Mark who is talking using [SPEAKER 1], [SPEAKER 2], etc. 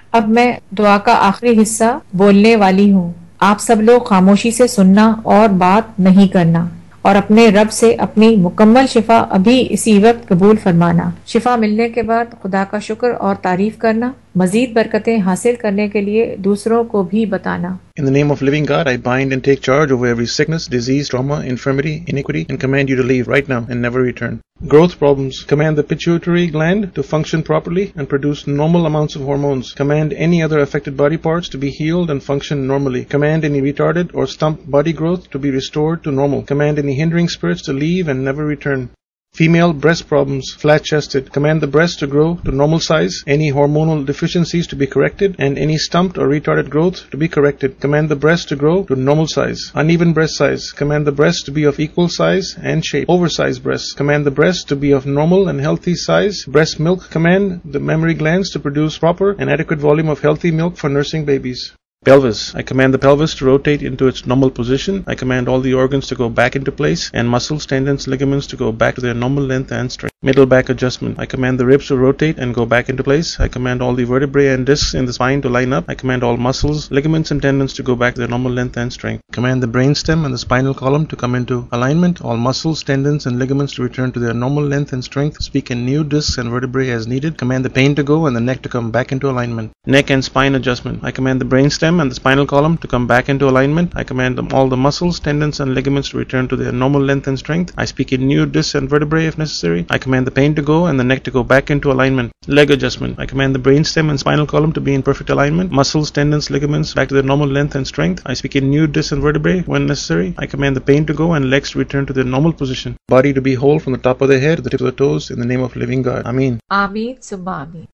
[SPEAKER 1] अब मैं दुआ का आखिरी हिस्सा बोलने वाली हूँ। आप सब लोग खामोशी से सुनना और बात नहीं करना और अपने रब से अपनी मुकम्मल शिफा अभी इसी वक्त कबूल फरमाना। शिफा मिलने के बाद खुदा का शुक्र और तारीफ करना, मजीद बरकतें हासिल करने के लिए दूसरों को भी बताना।
[SPEAKER 2] In the name of living God, I bind and take charge over every sickness, disease, trauma, infirmity, iniquity, and command you to leave right now and never return. Growth problems. Command the pituitary gland to function properly and produce normal amounts of hormones. Command any other affected body parts to be healed and function normally. Command any retarded or stumped body growth to be restored to normal. Command any hindering spirits to leave and never return. Female breast problems, flat-chested. Command the breast to grow to normal size, any hormonal deficiencies to be corrected, and any stumped or retarded growth to be corrected. Command the breast to grow to normal size. Uneven breast size. Command the breast to be of equal size and shape. Oversized breasts. Command the breast to be of normal and healthy size. Breast milk. Command the mammary glands to produce proper and adequate volume of healthy milk for nursing babies. Pelvis. I command the pelvis to rotate into its normal position. I command all the organs to go back into place and muscles, tendons, ligaments to go back to their normal length and strength. Middle back adjustment. I command the ribs to rotate and go back into place. I command all the vertebrae and discs in the spine to line up. I command all muscles, ligaments and tendons to go back to their normal length and strength. Command the brainstem and the spinal column to come into alignment. All muscles, tendons and ligaments to return to their normal length and strength. Speak in new discs and vertebrae as needed. Command the pain to go and the neck to come back into alignment. Neck and spine adjustment. I command the brainstem and the spinal column to come back into alignment. I command all the muscles, tendons and ligaments to return to their normal length and strength. I speak in new discs and vertebrae if necessary. I command the pain to go and the neck to go back into alignment. Leg adjustment. I command the brainstem and spinal column to be in perfect alignment. Muscles, tendons, ligaments back to their normal length and strength. I speak in new discs and vertebrae when necessary. I command the pain to go and legs to return to their normal position. Body to be whole from the top of the head to the tip of the toes in the name of living God. Ameen.
[SPEAKER 1] आमीन सुब्ह आमीन।